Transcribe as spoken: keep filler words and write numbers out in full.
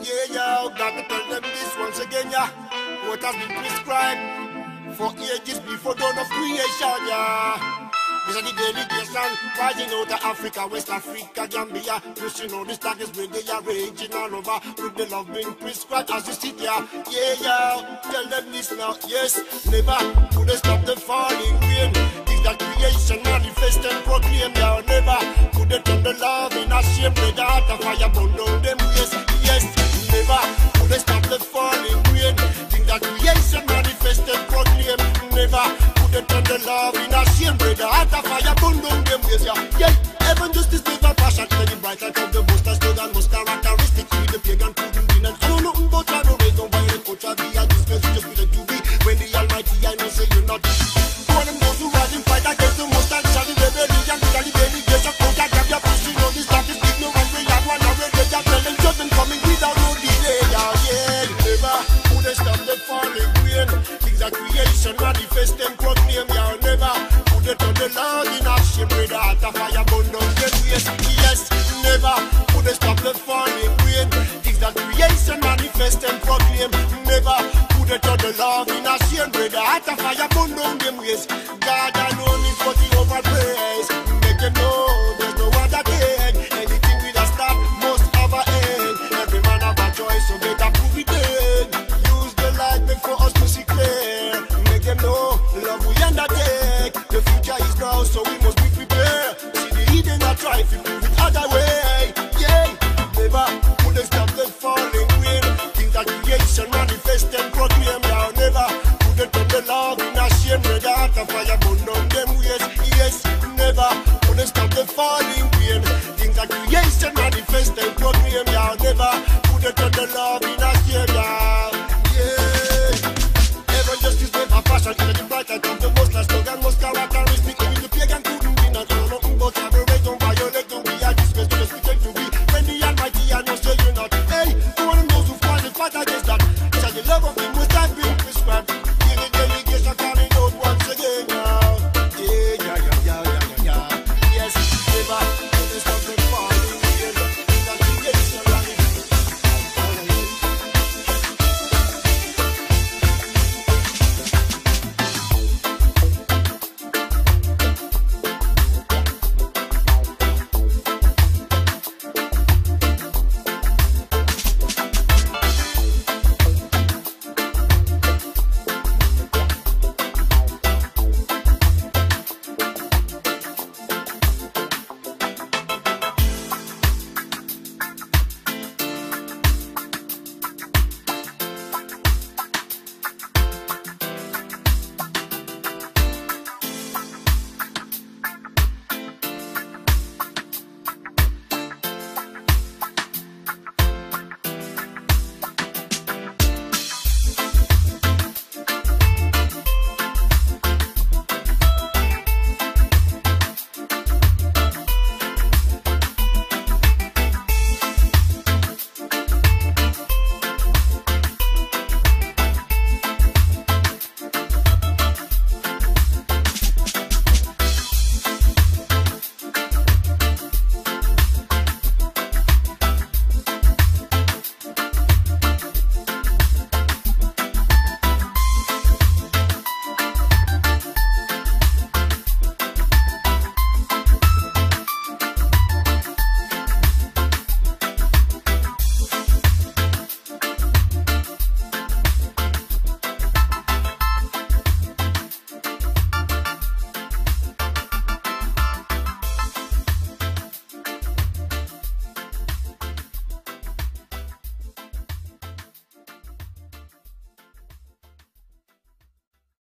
Yeah, yeah, got to tell them this once again, yeah. What has been prescribed for ages before dawn of creation, yeah. These are the delegation rising out of Africa, West Africa, Gambia. Pushing all the staggers when they are raging all over. With the love being prescribed as you sit here. Yeah, yeah, tell them this now. Yes, never could they stop the falling rain. Things that creation manifest and proclaim. Yeah, never could they turn the love in a shame. With the heart of fire burn down them. Yes, yes, never could they stop the falling rain. Things that creation manifest and proclaim. Never could they turn the love in a shame. With the heart of fire burn down them. Yes, yeah, yeah. Heaven justice never passion. Then the bright light of the most and slogan most characteristic. With the pagan pudding din and I don't know nothing but I don't raise no violent culture. Be a disgrace just with a to be. When the Almighty I know say you're not. One of those who rise and fight against the most and shall the rebellion. With the delegation out and grab your pushing on the status. Ignorant we have one already. Just tell them judgment coming without no delay. Yeah, yeah. Never could they stop the falling rain. Things are creation manifest and proclaim. Yeah, never could they turn the Lord in action. With the heart of fire burn down them. Yes, yes. Never could they stop the falling rain. Things that creation manifest and proclaim. Never could they turn the love in a shame. With the heart of fire burn down them ways. God alone is what he overpraise. Make them know there's no other thing. Anything with a start must have a end. Every man have a choice, so better prove it in. Use the light before us to see clear. Make them know love we undertake. The future is now, so we must be prepared. See the hidden a try to prove it other way. Yeah, never could they stop the falling rain. Things that creation manifest and proclaim. Now never could they turn the love in a shame. With the heart of fire burn down them ways. Yes, never could they stop the falling rain. Things that creation manifest and proclaim. Now never could they turn the love